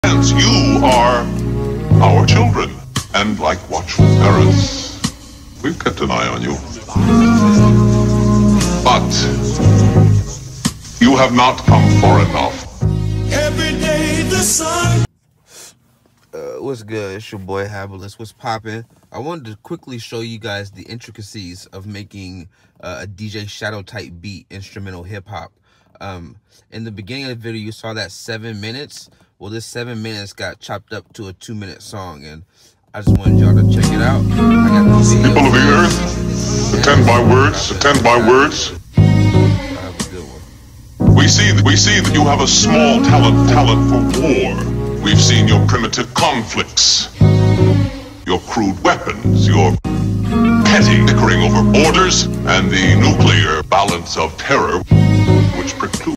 Hence, you are our children, and like watchful parents, we've kept an eye on you. But you have not come far enough. Every day the sun. What's good? It's your boy Habilis. What's poppin'? I wanted to quickly show you guys the intricacies of making a DJ Shadow type beat, instrumental hip hop. In the beginning of the video, you saw that 7 minutes. Well, this 7 minutes got chopped up to a 2-minute song, and I just wanted y'all to check it out. I got the People of the earth, attend my words, attend my words. I have a good one. We see that you have a small talent for war. We've seen your primitive conflicts, your crude weapons, your petty bickering over borders, and the nuclear balance of terror, which precludes